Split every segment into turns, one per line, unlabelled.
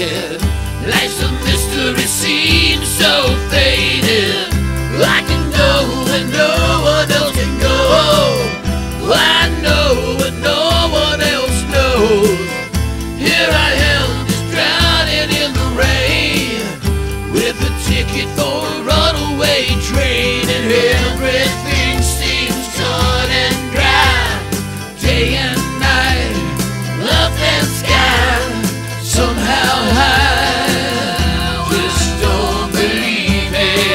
painted. Life's a mystery seems so faded. I can go where no one else can go. I know what no one else knows. Here I am, just drowning in the rain, with a ticket for a runaway train, and everything seems cut and dry. Day and night, earth and sky, somehow I just don't believe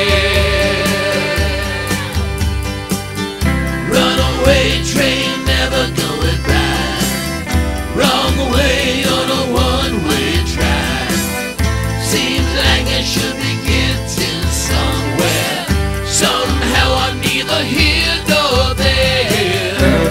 it. Runaway train, never going back. Wrong way on a one-way track. Seems like I should be getting somewhere. Somehow I'm neither here nor there.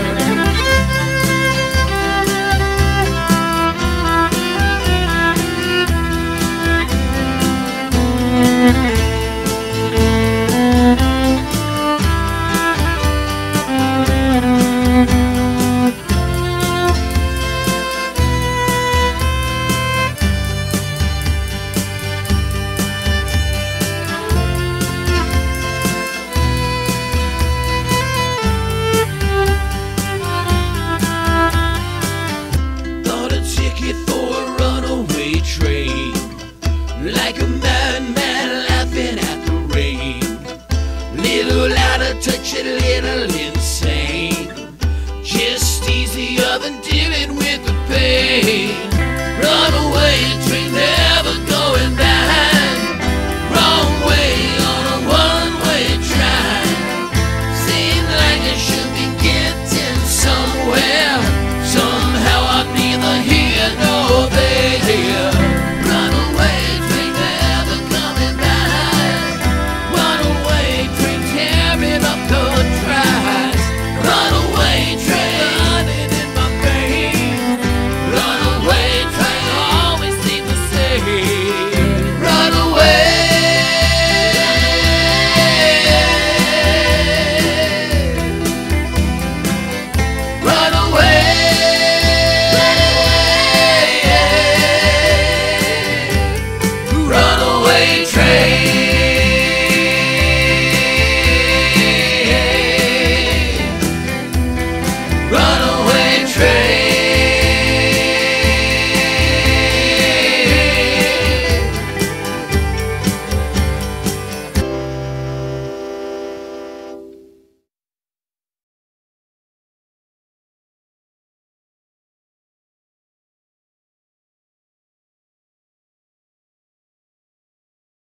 Train, like a madman laughing at the rain. Little out of touch and little insane, just easier than dealing with the pain. Runaway